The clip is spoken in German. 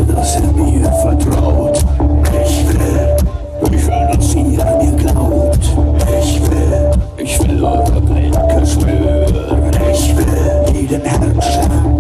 dass er mir vertraut. Ich will, dass ihr mir glaubt. Ich will eure Blicke schwören. Ich will jeden Herrscher